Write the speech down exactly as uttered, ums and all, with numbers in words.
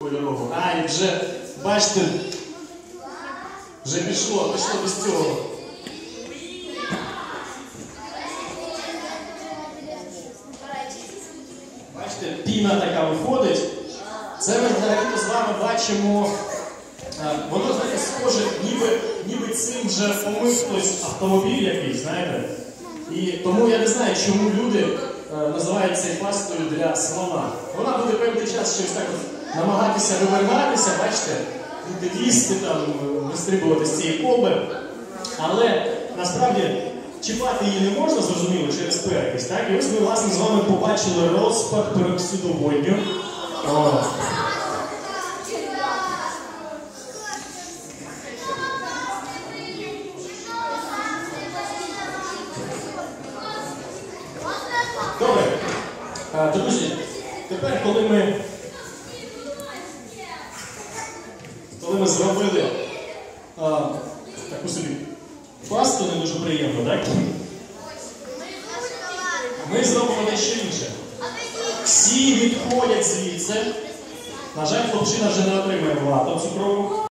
Кольорову. А, і вже, бачите, вже пішло, пішло без цього. Бачите, піна така виходить. Це ми взагалі з вами бачимо, воно, знаєте, схоже, ніби, ніби цим вже помив хтось автомобіль якийсь, знаєте. І тому я не знаю, чому люди називають цей пастою для слона. Вона буде певний час щось так от намагатися вивергатися, бачите, буде лізти, там, вистрибувати з цієї колби. Але насправді чіпати її не можна, зрозуміло, через перекись. Так? І ось ми, власне, з вами побачили розпад пероксиду водню. О. Добре. Друзі, тепер, коли ми, коли ми зробили а, таку собі пасту, не дуже приємно, так? Ми зробимо дещо інше. Всі відходять звідси. На жаль, хлопчина вже не отримає вату цукрову.